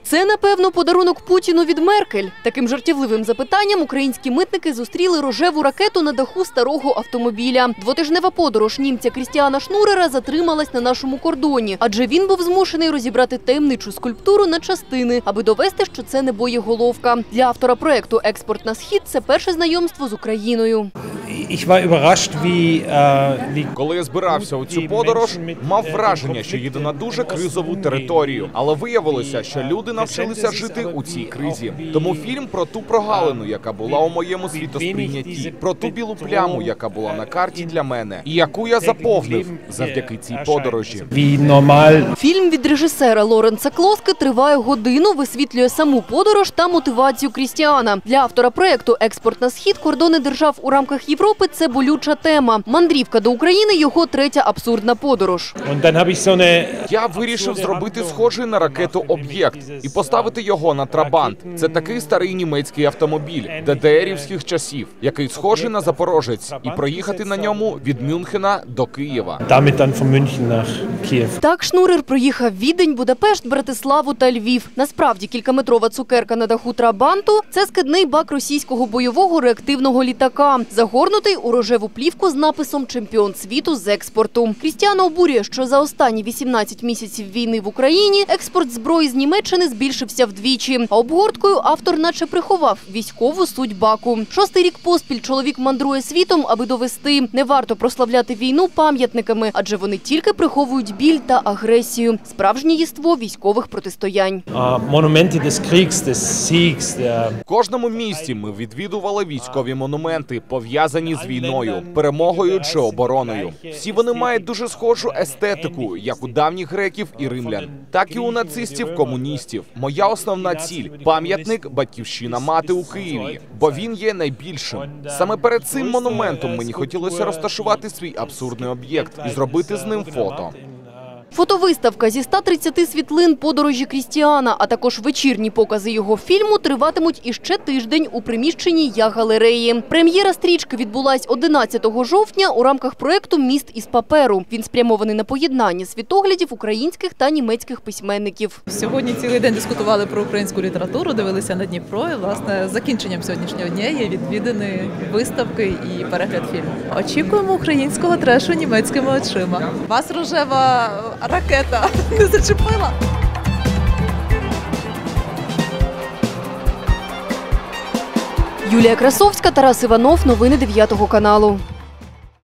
Це, напевно, подарунок Путіну від Меркель. Таким жартівливим запитанням українські митники зустріли рожеву ракету на даху старого автомобіля. Двотижнева подорож німця Крістіана Шнурера затрималась на нашому кордоні, адже він був змушений розібрати таємничу скульптуру на частини, аби довести, що це не боєголовка. Для автора проєкту «Експорт на схід» це перше знайомство з Україною. Коли я збирався у цю подорож, мав враження, що їду на дуже кризову територію. Але виявилося, що люди навчилися жити у цій кризі. Тому фільм про ту прогалину, яка була у моєму світосприйнятті, про ту білу пляму, яка була на карті для мене, і яку я заповнив завдяки цій подорожі. Фільм від режисера Лоренса Клоски триває годину, висвітлює саму подорож та мотивацію Крістіана. Для автора проєкту «Експорт на схід» кордони держав у рамках Європи – це болюча тема. Мандрівка до України – його третя абсурдна подорож. Я вирішив зробити схожий на ракету об'єкт і поставити його на Трабант. Це такий старий німецький автомобіль ДДРівських часів, який схожий на Запорожець, і проїхати на ньому від Мюнхена до Києва. Так Шнурер проїхав Відень, Будапешт, Братиславу та Львів. Насправді, кількаметрова цукерка на даху Трабанту – це скидний бак російського бойового реактивного літака, загорнутий у рожеву плівку з написом «Чемпіон світу з експорту». Крістіана обурює, що за останні 18 місяців війни в Україні експорт зброї з Німеччини збільшився вдвічі. А обгорткою автор наче приховав військову суть баку. 6-й рік поспіль чоловік мандрує світом, аби довести – не варто прославляти війну пам'ятниками, адже вони тільки приховують біль та агресію. Справжнє єство військових протистоянь. В кожному місті ми відвідували військові монументи, пов'язані з війною, перемогою чи обороною. Всі вони мають дуже схожу естетику, як у давніх греків і римлян, так і у нацистів, комуністів. Моя основна ціль – пам'ятник «Батьківщина мати» у Києві, бо він є найбільшим. Саме перед цим монументом мені хотілося розташувати свій абсурдний об'єкт і зробити з ним фото. Фотовиставка зі 130 світлин подорожі Крістіана, а також вечірні покази його фільму триватимуть іще тиждень у приміщенні Я-галереї. Прем'єра стрічки відбулась 11 жовтня у рамках проєкту «Міст із паперу». Він спрямований на поєднання світоглядів українських та німецьких письменників. Сьогодні цілий день дискутували про українську літературу, дивилися на Дніпро і, власне, закінченням сьогоднішнього дня є відвідини виставки і перегляд фільму. Очікуємо українського трешу німецькими очима. Вас рожева ракета не зачепила? Юлія Красовська, Тарас Іванов. Новини 9 каналу.